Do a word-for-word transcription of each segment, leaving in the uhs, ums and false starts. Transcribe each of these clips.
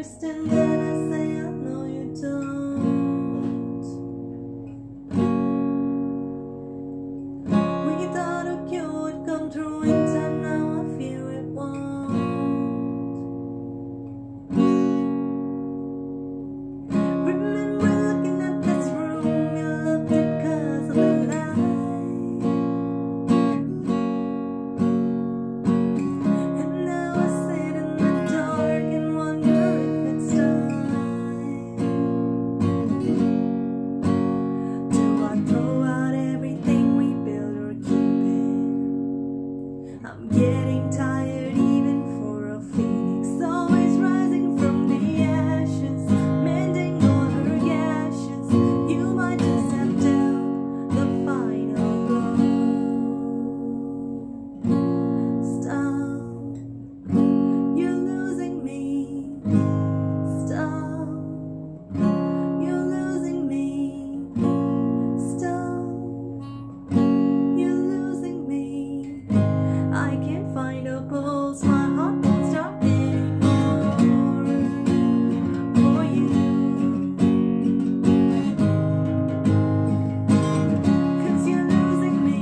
understand when I say I know you don't. We thought a cure would come through in time, now I fear it won't. Remember looking at this room, you loved it 'cause of the light. And now I sit in the dark and wonder if it's time. Do I throw out everything we build or keep it? I'm getting tired even for a phoenix, always rising from the ashes, mending all her gashes. You might just have dealt the final blow. Stop, you're losing me. Stop, you're losing me. Stop, you're losing me. I can't find a pulse, my heart won't stop anymore for you. 'Cause you're losing me.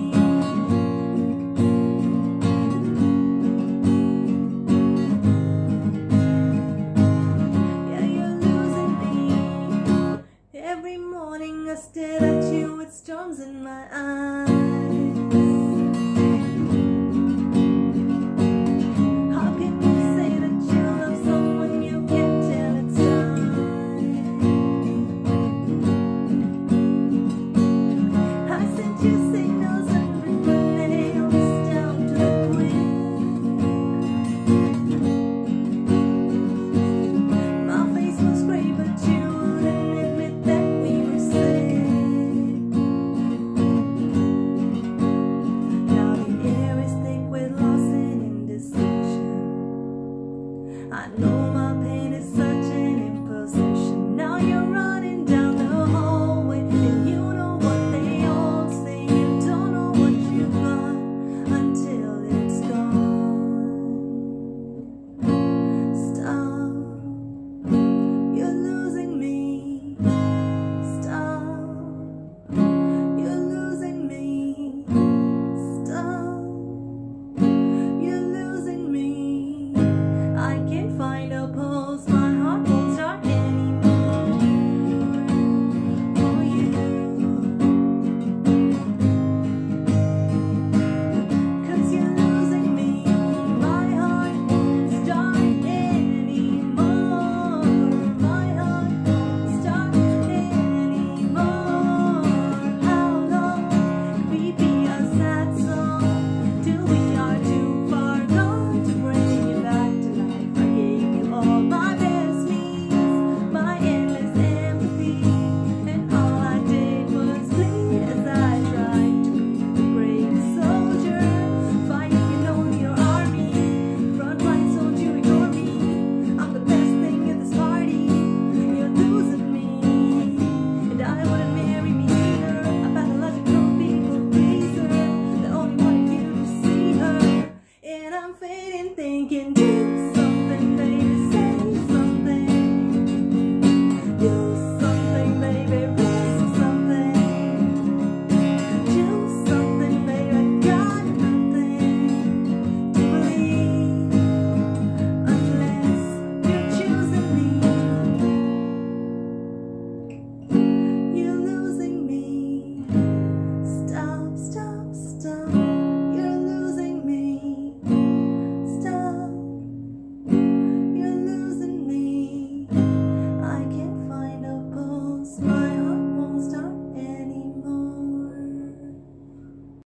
Yeah, you're losing me. Every morning I stare at you with storms in my eyes. How can you say that you love someone you can't tell it's time? I sent you signals and written my nails down to the quick. My face was gray, but you wouldn't admit that we were sick. Now the air is thick with loss and indecision. I know my pain is such an imposition. Now you're running down the hallway, and you know what they all say. You don't know what you got until it's gone. Stop, you're losing me. Stop, you're losing me. Stop, you're losing me. I can't find a pulse, my heart won't start anymore for you. 'Cause you're losing me. My heart won't start anymore. My heart won't start anymore. How long can we be a sad song till we are too far gone to bring you back to life? I gave you all my best means, my endless empathy, and all I did was bleed as I tried to be the brave soldier, fighting in all your army. Front line soldier, ignore me. I'm the best thing at this party. You're losing me, and I wouldn't marry me either. A pathological people pleaser that only wanted you to see her, and I'm fading thinking.